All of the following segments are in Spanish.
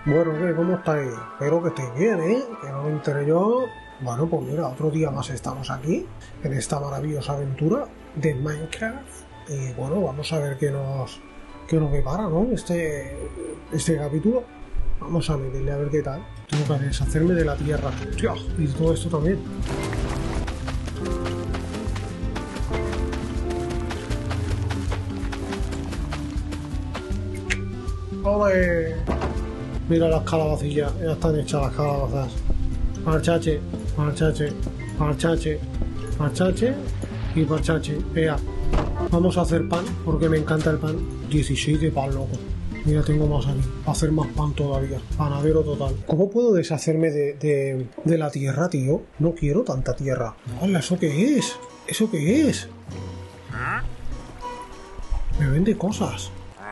Bueno, ¿qué? ¿Cómo estáis? Espero que estéis bien, ¿eh? Que no me enteré yo. Bueno, pues mira, otro día más estamos aquí, en esta maravillosa aventura de Minecraft. Y bueno, vamos a ver qué nos depara, ¿no? Este capítulo. Vamos a meterle a ver qué tal. Tengo que deshacerme de la tierra. Hostia, y todo esto también. ¡Ole! Mira las calabacillas, ya están hechas las calabazas. Parchache, parchache, parchache, parchache y parchache. Vea, vamos a hacer pan porque me encanta el pan. 16 de pan, loco. Mira, tengo más aquí. Para hacer más pan todavía. Panadero total. ¿Cómo puedo deshacerme de la tierra, tío? No quiero tanta tierra. Hola, ¿eso qué es? ¿Eso qué es? Me vende cosas.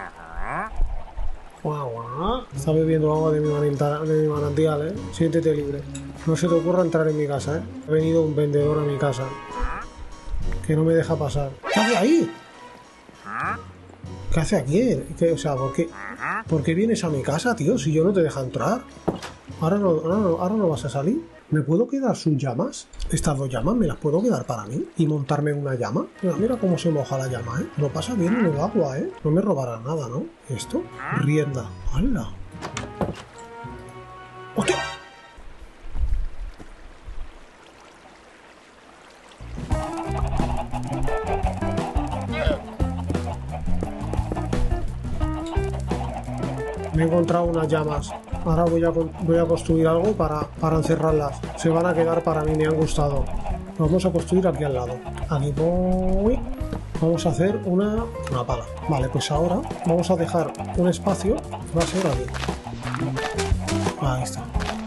Guau, guau. Está bebiendo agua de mi manantial, ¿eh? Siéntete libre. No se te ocurra entrar en mi casa, ¿eh? Ha venido un vendedor a mi casa que no me deja pasar. ¿Qué hace ahí? ¿Qué hace aquí? O sea, ¿por qué vienes a mi casa, tío? Si yo no te dejo entrar. Ahora no vas a salir. ¿Me puedo quedar sus llamas? Estas dos llamas me las puedo quedar para mí y montarme en una llama. Mira cómo se moja la llama, ¿eh? Lo pasa bien en el agua, ¿eh? No me robarán nada, ¿no? ¿Esto? Rienda. ¡Hala! ¡Hostia! Me he encontrado unas llamas. Ahora voy a construir algo para encerrarlas. Se van a quedar para mí, me han gustado. Lo vamos a construir aquí al lado. Aquí voy. Vamos a hacer una pala. Vale, pues ahora vamos a dejar un espacio. Va a ser aquí. Ahí está.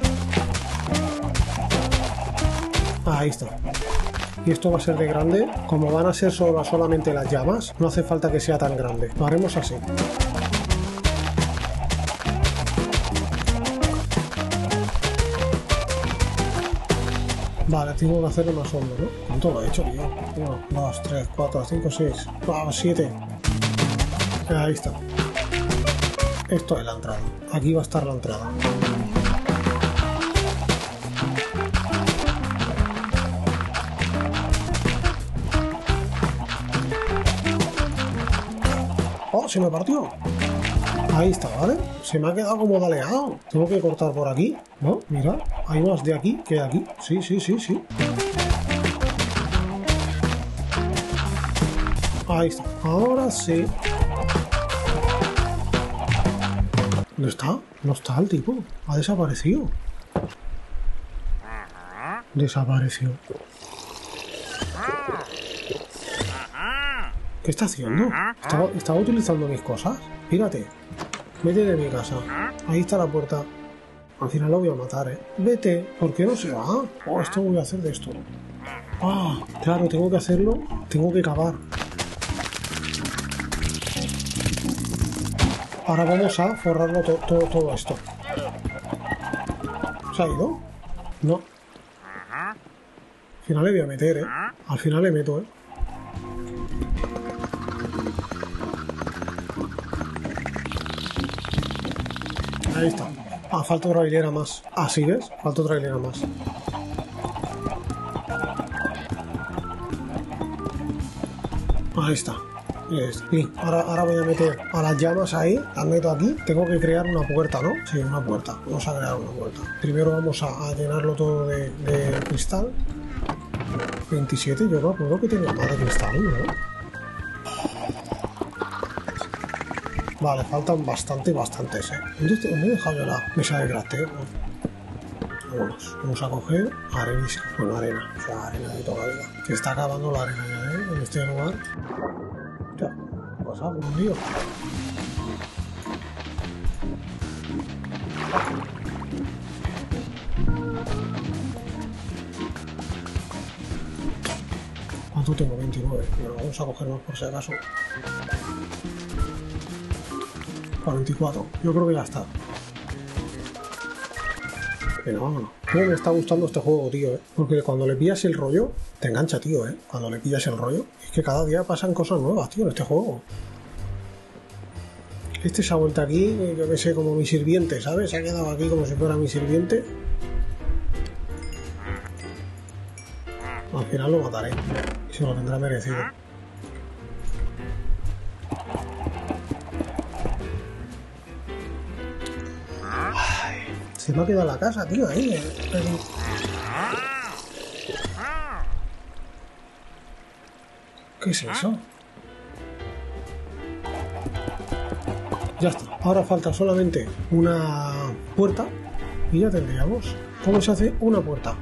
Ahí está. Y esto va a ser de grande. Como van a ser solamente las llamas, no hace falta que sea tan grande. Lo haremos así. Vale, tengo que hacerlo más hondo, ¿no? ¿Cuánto lo he hecho yo? 1, 2, 3, 4, 5, 6, 7. Ahí está. Esto es la entrada. Aquí va a estar la entrada. ¡Oh, se me partió! Ahí está, ¿vale? Se me ha quedado como daleado. Tengo que cortar por aquí, ¿no? Mira, hay más de aquí que de aquí. Sí, sí, sí, sí. Ahí está. Ahora sí. ¿Dónde está? No está el tipo. Ha desaparecido. Desapareció. ¿Qué está haciendo? ¿Estaba utilizando mis cosas? Fíjate. Vete de mi casa. Ahí está la puerta. Al final lo voy a matar, ¿eh? Vete. ¿Por qué no se va? Oh, esto voy a hacer de esto. Ah, claro, tengo que hacerlo. Tengo que cavar. Ahora vamos a forrarlo todo esto. ¿Se ha ido? No. Al final le voy a meter, ¿eh? Al final le meto, ¿eh? Ahí está. Ah, falta otra hilera más. Ah, ¿sí ves? Falta otra hilera más. Ahí está. Sí. Ahora voy a meter a las llamas ahí. Las meto aquí. Tengo que crear una puerta, ¿no? Sí, una puerta. Vamos a crear una puerta. Primero vamos a llenarlo todo de cristal. 27. Yo no me acuerdo que tenía más de cristal, ¿no? Vale, faltan bastantes, ¿eh? ¿Dónde he dejado yo la mesa de crafteo? Vamos a coger arenisca. Bueno, arena. O sea, arena de toda la vida. Se está acabando la arena ya, ¿eh? En este lugar. Ya, ¿qué pasa? Por un lío. ¿Cuánto tengo? 29. Bueno, vamos a coger más por si acaso. 44. Yo creo que ya está. Venga, vámonos. Me está gustando este juego, tío, ¿eh? Porque cuando le pillas el rollo, te engancha, tío, ¿eh? Cuando le pillas el rollo. Es que cada día pasan cosas nuevas, tío, en este juego. Este se ha vuelto aquí, yo que sé, como mi sirviente, ¿sabes? Se ha quedado aquí como si fuera mi sirviente. Al final lo mataré. Y se lo tendrá merecido. Ay, se me ha quedado la casa, tío, ahí. ¿Qué es eso? Ya está. Ahora falta solamente una puerta y ya tendríamos. ¿Cómo se hace una puerta?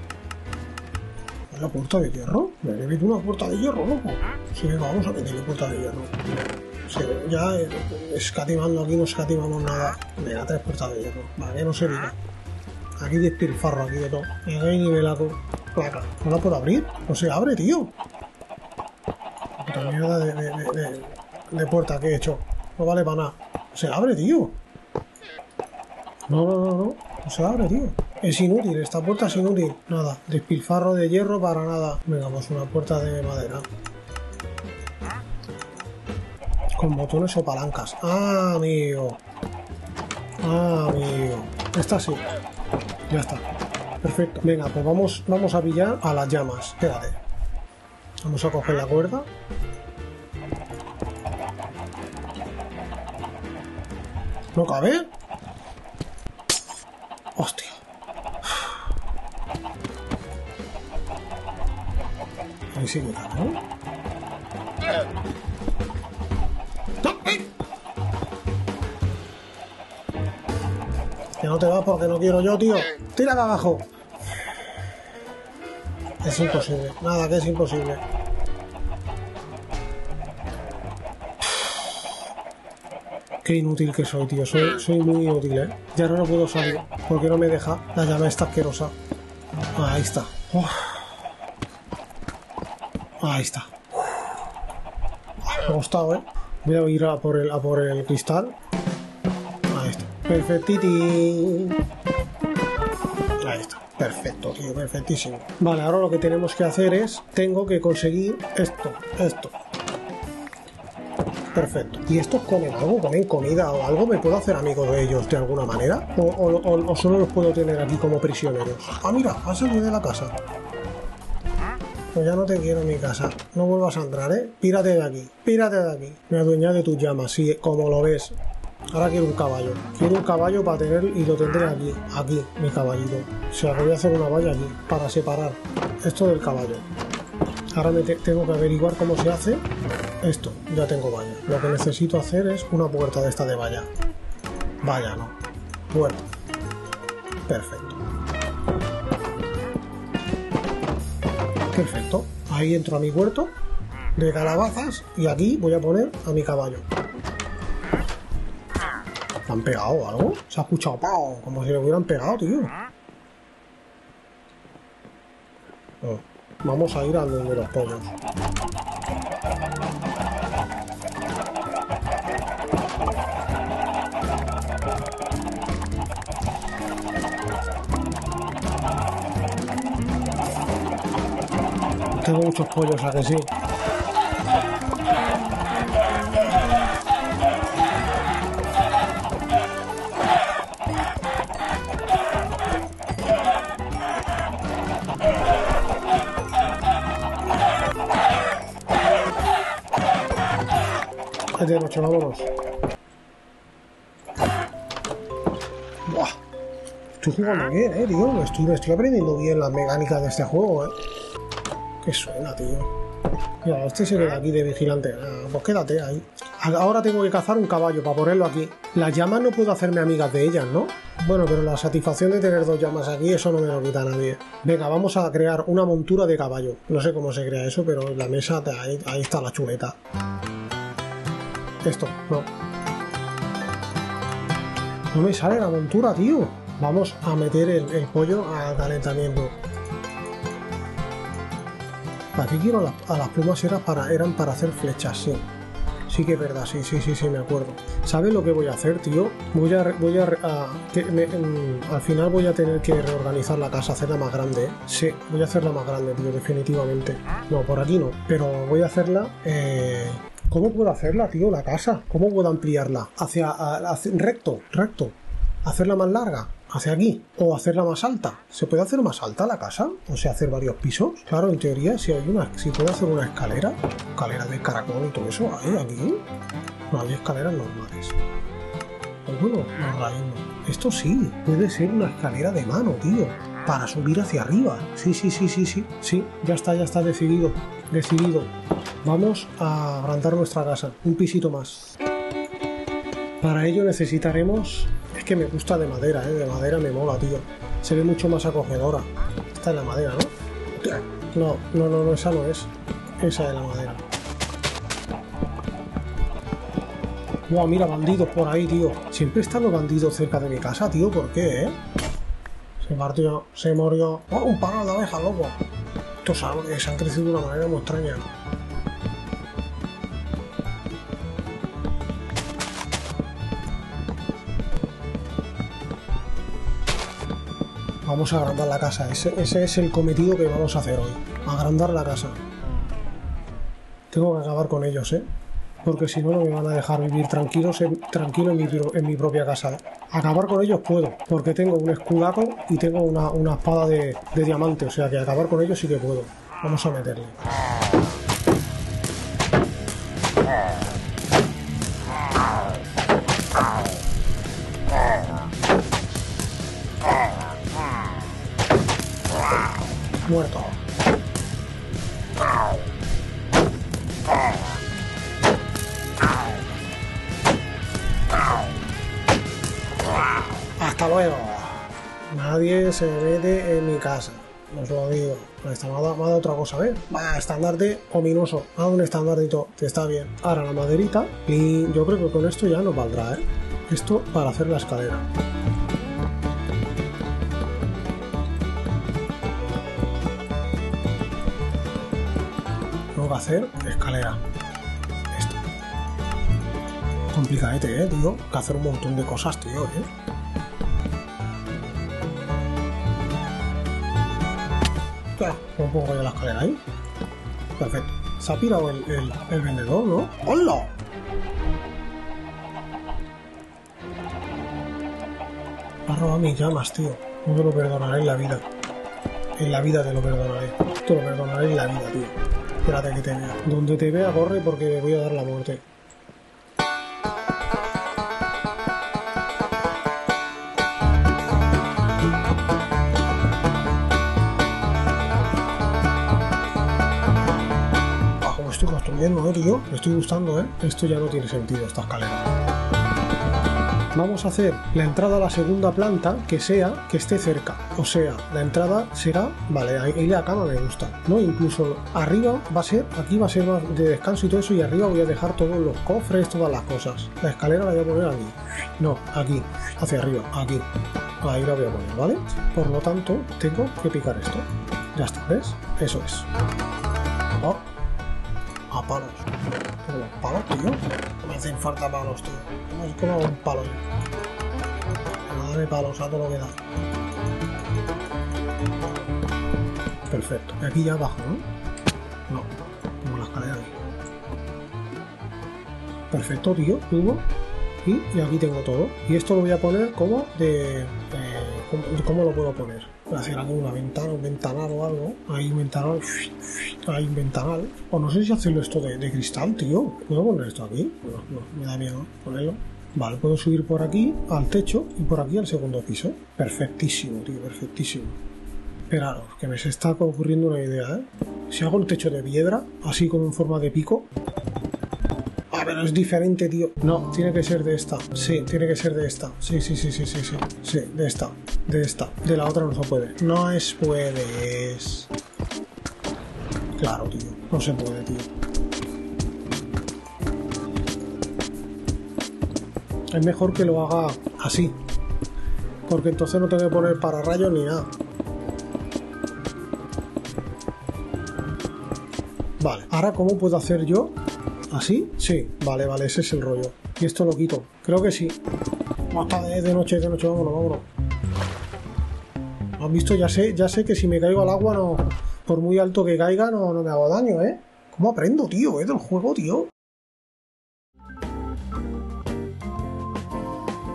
¿Una puerta de hierro? ¿Me meto una puerta de hierro, loco? Sí, venga, vamos a meterle puerta de hierro. Sí, ya escatimando aquí no escatimamos nada. Venga, 3 puertas de hierro. Vale, que no se diga. Aquí despilfarro, aquí de todo. Y aquí hay nivelaco. Placa. ¿No la puedo abrir? No se abre, tío. Puta mierda de puerta que he hecho. No vale para nada. No se abre, tío. No. No se abre, tío. Es inútil, esta puerta es inútil. Nada, despilfarro de hierro para nada. Venga, pues una puerta de madera. Con botones o palancas. Ah, amigo. Ah, amigo. Esta sí. Ya está. Perfecto. Venga, pues vamos a pillar a las llamas. Espérate. Vamos a coger la cuerda. ¿No cabe? Hostia. Ahí sí que cabe, ¿no? Que no te vas porque no quiero yo, tío. Tira de abajo. Es imposible. Nada, que es imposible. Qué inútil que soy, tío. Soy muy inútil, ¿eh? Ya no puedo salir porque no me deja la llama esta asquerosa. Ahí está. Uf. Ahí está. Me ha gustado, ¿eh? Voy a ir a por el cristal. Ahí está. Perfectiti. Ahí está. Perfecto, tío. Perfectísimo. Vale, ahora lo que tenemos que hacer es... Tengo que conseguir esto. Perfecto. ¿Y estos comen algo? ¿Comen comida o algo? ¿Me puedo hacer amigo de ellos de alguna manera? ¿O solo los puedo tener aquí como prisioneros? Ah, mira, has salido de la casa. Pues ya no te quiero en mi casa. No vuelvas a entrar, ¿eh? Pírate de aquí. Pírate de aquí. Me adueñé de tus llamas, sí, como lo ves. Ahora quiero un caballo. Quiero un caballo para tener... Y lo tendré aquí. Aquí, mi caballito. O sea, voy a hacer una valla aquí. Para separar esto del caballo. Ahora tengo que averiguar cómo se hace esto. Ya tengo valla. Lo que necesito hacer es una puerta de esta de valla. Valla, no. Puerta. Perfecto. Perfecto. Ahí entro a mi huerto de calabazas y aquí voy a poner a mi caballo. ¿Me han pegado o algo? Se ha escuchado ¡pau! Como si le hubieran pegado, tío. Oh. Vamos a ir a donde los pollos. Tengo muchos pollos, ¿a que sí? Es de noche, vámonos. Buah. Estoy jugando bien, tío. Me estoy aprendiendo bien las mecánicas de este juego, Que suena, tío. Mira, este se queda aquí de vigilante. Ah, pues quédate ahí. Ahora tengo que cazar un caballo para ponerlo aquí. Las llamas no puedo hacerme amigas de ellas, ¿no? Bueno, pero la satisfacción de tener 2 llamas aquí, eso no me lo quita nadie. Venga, vamos a crear una montura de caballo. No sé cómo se crea eso, pero en la mesa, ahí está la chuleta. Esto, no. No me sale la montura, tío. Vamos a meter el pollo al calentamiento. ¿Para qué quiero a las plumas? Eran para hacer flechas, sí. Sí que es verdad, sí, me acuerdo. ¿Sabes lo que voy a hacer, tío? Al final voy a tener que reorganizar la casa, hacerla más grande, ¿eh? Sí, voy a hacerla más grande, tío, definitivamente. No, por aquí no, pero voy a hacerla ¿Cómo puedo hacerla, tío, la casa? ¿Cómo puedo ampliarla? Hacia recto. Hacerla más larga, hacia aquí. O hacerla más alta. ¿Se puede hacer más alta la casa? O sea, hacer varios pisos. Claro, en teoría, si puedo hacer una escalera de caracol y todo eso, ¿hay aquí? No, hay escaleras normales. Pues bueno, nos rayamos. Esto sí, puede ser una escalera de mano, tío. Para subir hacia arriba. Sí. Sí, ya está decidido. Vamos a agrandar nuestra casa. Un pisito más. Para ello necesitaremos... Es que me gusta de madera, de madera me mola, tío. Se ve mucho más acogedora. Esta es la madera, ¿no? No, esa no es. Esa es la madera. Wow, mira, bandidos por ahí, tío. Siempre están los bandidos cerca de mi casa, tío. ¿Por qué, Se partió, se murió. ¡Oh, un paro de abejas, loco! Estos árboles se han crecido de una manera muy extraña. Vamos a agrandar la casa. Ese es el cometido que vamos a hacer hoy. Agrandar la casa. Tengo que acabar con ellos, porque si no, no me van a dejar vivir tranquilo en mi propia casa. Acabar con ellos puedo, porque tengo un escudaco y tengo una espada de diamante, o sea que acabar con ellos sí que puedo. Vamos a meterle. Muerto. Hasta luego. Nadie se mete en mi casa. Os lo digo. Me ha dado otra cosa, ¿ves? Estandarte ominoso. Un estandardito. Que está bien. Ahora la maderita. Y yo creo que con esto ya nos valdrá, Esto para hacer la escalera. Tengo que hacer escalera. Esto. Complicadete, tío. Que hacer un montón de cosas, tío, ¿Cómo pongo yo la escalera ahí? Perfecto. Se ha pirado el vendedor, ¿no? ¡Hola! Me ha robado mis llamas, tío. No te lo perdonaré en la vida. En la vida te lo perdonaré. Te lo perdonaré en la vida, tío. Espérate que te vea. Donde te vea, corre porque me voy a dar la muerte. Estoy construyendo, tío. Me estoy gustando, Esto ya no tiene sentido, esta escalera. Vamos a hacer la entrada a la segunda planta que esté cerca. O sea, la entrada será... Vale, ahí la cama me gusta, ¿no? Incluso arriba aquí va a ser más de descanso y todo eso, y arriba voy a dejar todos los cofres, todas las cosas. La escalera la voy a poner aquí. No, aquí. Hacia arriba, aquí. Ahí la voy a poner, ¿vale? Por lo tanto, tengo que picar esto. Ya está, ¿ves? Eso es. Oh. A palos. Tengo los palos, tío. Me hacen falta palos, tío. ¿Cómo hago un palo yo? Dame palos a todo lo que da. Perfecto. Y aquí ya abajo, ¿no? No. Como la escalera ahí. Perfecto, tío. Tubo. Y aquí tengo todo. Y esto lo voy a poner como de... ¿Cómo lo puedo poner? Voy a hacer aquí una ventana, un ventanal o algo. Ahí un ventanal. Ahí un ventanal. O no sé si hacerlo esto de cristal, tío. ¿Puedo poner esto aquí? No, me da miedo ponerlo. Vale, puedo subir por aquí al techo y por aquí al segundo piso. Perfectísimo, tío, perfectísimo. Esperaros, que me se está ocurriendo una idea, Si hago el techo de piedra, así como en forma de pico... Pero es diferente, tío. No, tiene que ser de esta. Sí, tiene que ser de esta. Sí. Sí, de esta. De esta. De la otra no se puede. No puedes. Claro, tío. No se puede, tío. Es mejor que lo haga así. Porque entonces no tengo que poner pararrayos ni nada. Vale. Ahora, ¿cómo puedo hacer yo? ¿Así? Sí, vale, ese es el rollo. Y esto lo quito. Creo que sí. Hasta de noche, vámonos. ¿Has visto? Ya sé que si me caigo al agua, no, por muy alto que caiga, no me hago daño, ¿Cómo aprendo, tío, del juego, tío?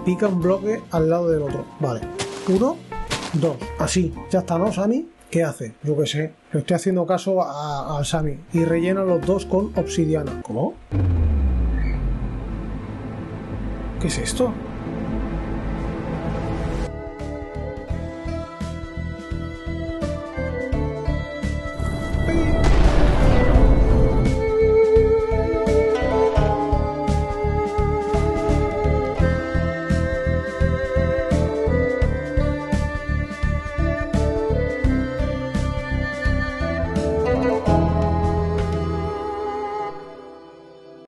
pica un bloque al lado del otro. Vale. 1, 2. Así. Ya está, ¿no, Sammy? ¿Qué hace? Yo qué sé. Le estoy haciendo caso al Sammy. Y rellena los dos con obsidiana. ¿Cómo? ¿Qué es esto?